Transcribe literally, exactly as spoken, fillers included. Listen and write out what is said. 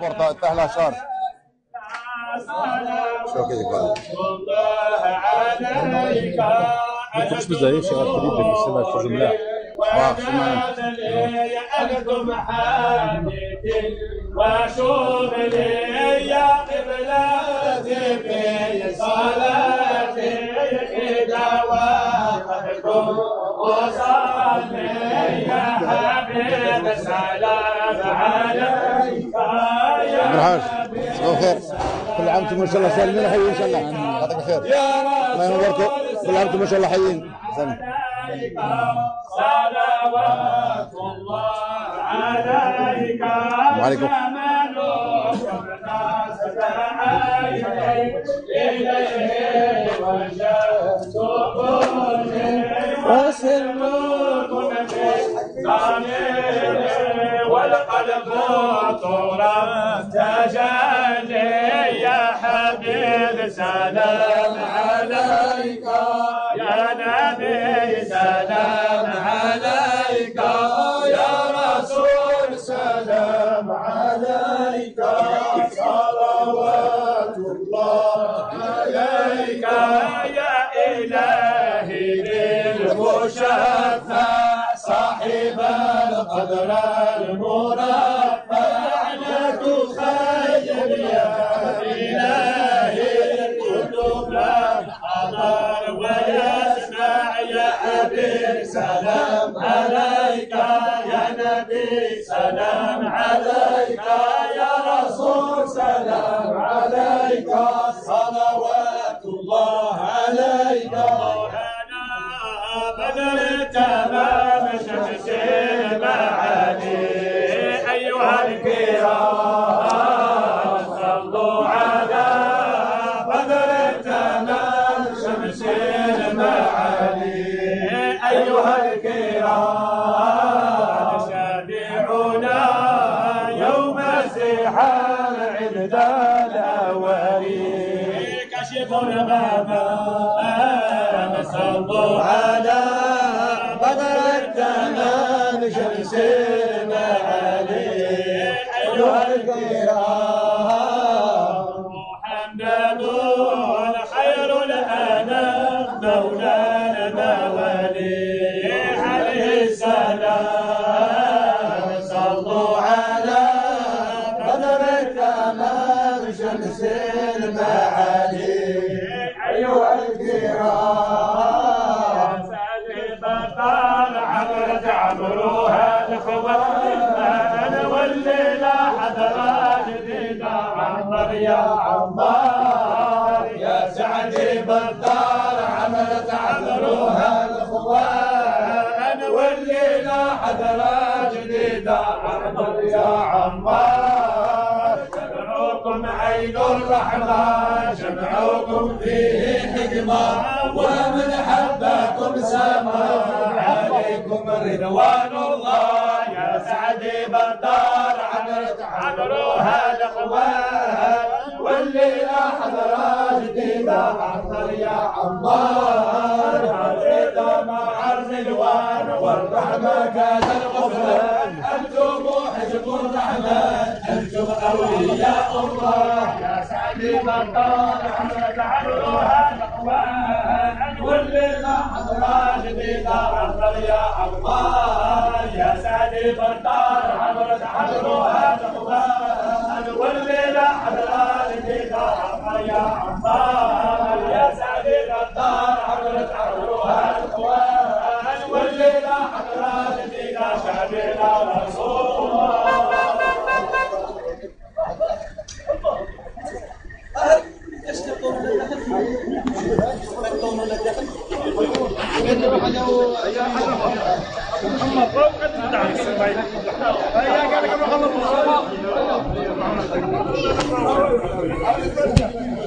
البورتا تحلى شهر شو كده قال ما تخش بزاي شغال قريب من السماء في جمله اه سمعت أكتم حالتي واشوف لي يا قبلتي في صلاتي إذا وقفتم وصلي يا حبيب سلام عليك يا مرحبا صباح الخير كل عام وانتم ما شاء الله سالمين وحيين ان شاء الله يعطيك الخير الله ينوركم كل عام وانتم ما شاء الله حيين سلام صلوات الله عليك وعليكم وسركم والقلب طرب تجلي يا حبيب سلام عليك يا نبي سلام عليك يا رسول سلام عليك صلوات الله عليك يا إلهي للمشفع صاحب القدر المرفع لك خير يا إلهي الكتب لك حضر ويسمع يا حبيب سلام عليك يا نبي سلام عليك يا رسول سلام عليك صلوات الله عليك بدر تمام شمس المعالي أيها الكرام صلوا على بدر تمام شمس المعالي أيها الكرام شافعونا يوم الزحام عند الأولين كشف الغمام صلوا على بدر التمام شمس المعالي أيها الكرام محمد خير الأنام مولانا ولي عليه السلام صلوا على بدر التمام شمس المعالي أيها الكرام عبروها الخوان انا والليله حضرات جديده عمر يا عمار يا سعدي بالدار عملت عبروها الخوان انا والليله حضرات جديده عمر يا عمار جمعوكم عين الرحمن جمعوكم فيه حكمه ومن حبكم سماء عليكم رضوان الله يا سعدي بالدار عمرت عبروها الاخوان والليله حضرات جديده عطر يا عمار الرضا مع الرضوان والرحمه كان الغفران انتم حزب الرحمن انتم اولياء الله يا سعدي بالدار عمرت عبروها الاخوان والليله حضرات جديده عطر يا عمار يا سعدي بالدار عمرت عبروها الاخوان والليله حضرات جديده عطر يا عمار يا سعدي بالدار عمرت عبروها الاخوان والليله حضرات جديده شعبنا رسول الله محمد فوق قد